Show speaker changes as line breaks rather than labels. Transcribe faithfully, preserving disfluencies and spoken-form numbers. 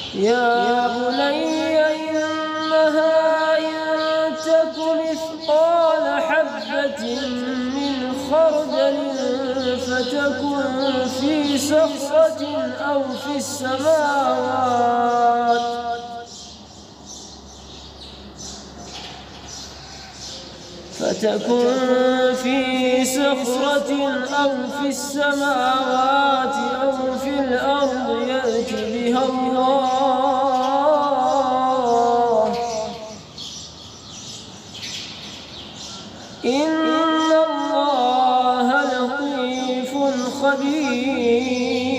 يا بني إنها إن تك مثقال حبة من خردل فتكن في صخرة أو في السماوات فتكن في صخرة أو في السماوات أو في الأرض يأت بها الله إن الله لطيف خبير.